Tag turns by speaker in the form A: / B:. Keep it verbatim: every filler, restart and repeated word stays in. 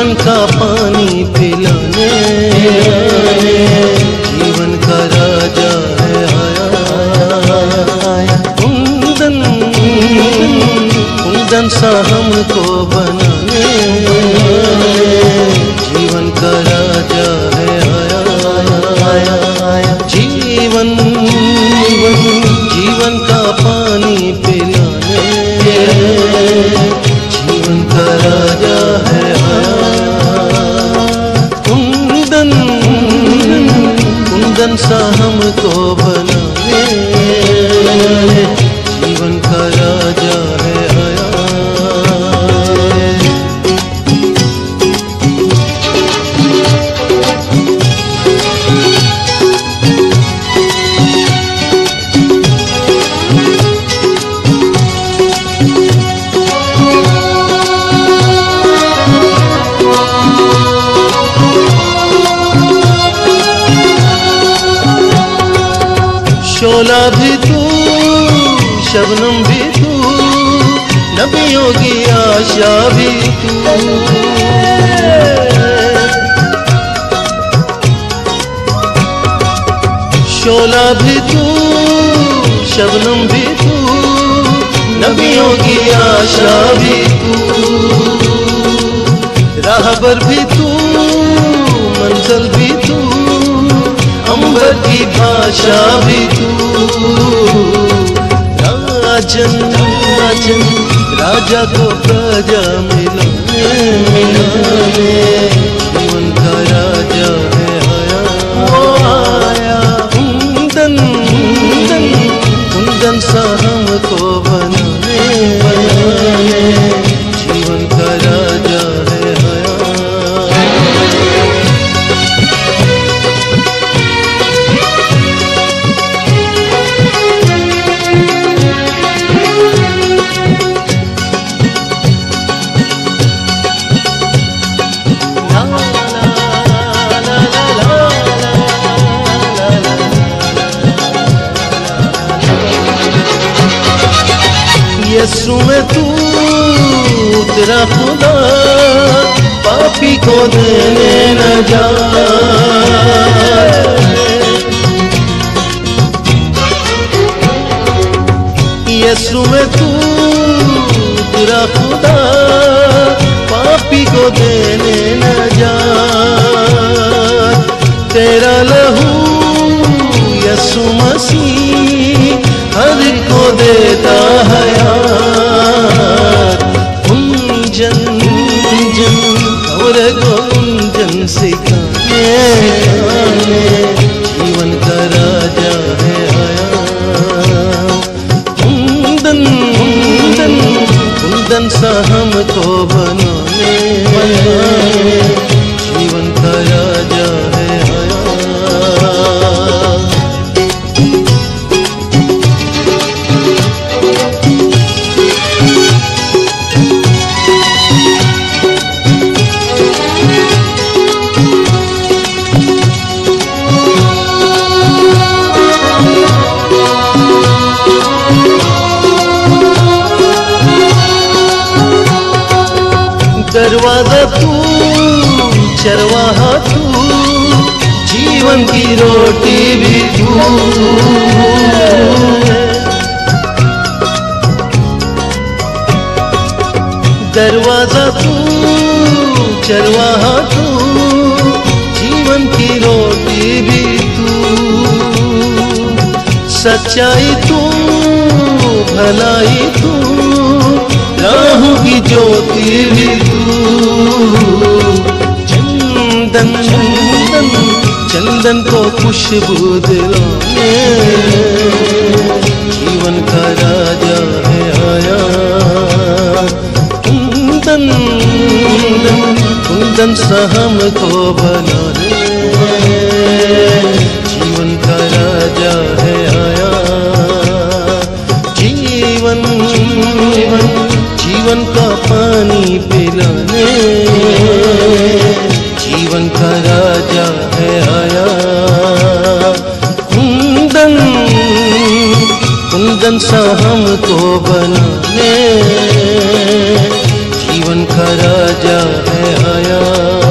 A: जीवन का पानी पिलाने, जीवन का राजा है आया। कुंदन कुंदन सा हमको बनाने, जीवन का राजा है आया। जीवन जीवन का पानी पिलाने, जीवन का राजा है आया। कुंदन कुंदन सा हमको बनाने, जीवन का राजा है आया। शोला भी तू, शबनम भी तू, नबियों की आशा भी तू। शोला भी तू, शबनम भी तू, नबियों की आशा भी तू। राहबर भी तू, मंजिल भी तू, अंबर की भाषा भी तू। राजन राजन राजा को प्रजा मिलाने, मिलाने जीवन का राजा है आया, वो आया। कुंदन कुंदन कुंदन सा हमको बनाने, बनाने जीवन का राजा है आया। यीशु में तू उतरा खुदा, पापी को देने न जा। यीशु में तू उतरा खुदा, पापी को देने न जा। तेरा लहू यीशु मसीह हर को देता है यार। कुंजन कुंजन और कुंजन सिखाने, जीवन का राजा है आया। कुंदन कुंदन कुंदन सा हमको बनाने, बनाने जीवन का राजा है आया। दरवाजा तू, चरवाहा तू, जीवन की रोटी भी तू। दरवाजा तू, चरवाहा तू, जीवन की रोटी भी तू। सच्चाई तू, भलाई तू, राहों की ज्योति भी तू। चंदन चंदन चंदन को खुशबू दिलाने, जीवन का राजा है आया। कुंदन कुंदन कुंदन सा हमको बनाने, जीवन का राजा है आया। जीवन जीवन जीवन का पानी पिलाने, जीवन का राजा है आया। कुंदन कुंदन सा हमको बनाने, जीवन जीवन का राजा है हया।